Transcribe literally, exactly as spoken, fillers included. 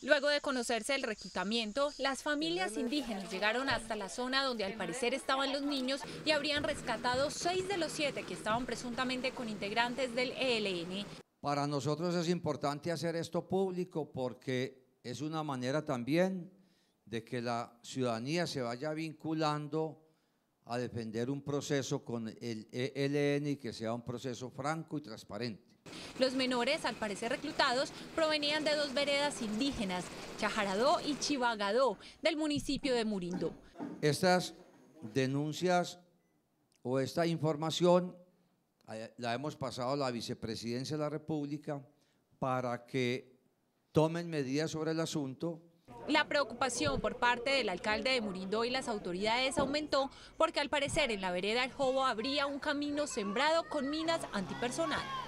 Luego de conocerse el reclutamiento, las familias indígenas llegaron hasta la zona donde al parecer estaban los niños y habrían rescatado seis de los siete que estaban presuntamente con integrantes del E L N. Para nosotros es importante hacer esto público porque es una manera también de que la ciudadanía se vaya vinculando a defender un proceso con el E L N y que sea un proceso franco y transparente. Los menores, al parecer reclutados, provenían de dos veredas indígenas, Chajaradó y Chivagadó, del municipio de Murindo. Estas denuncias o esta información la hemos pasado a la Vicepresidencia de la República para que tomen medidas sobre el asunto. La preocupación por parte del alcalde de Murindo y las autoridades aumentó porque al parecer en la vereda El Jobo habría un camino sembrado con minas antipersonal.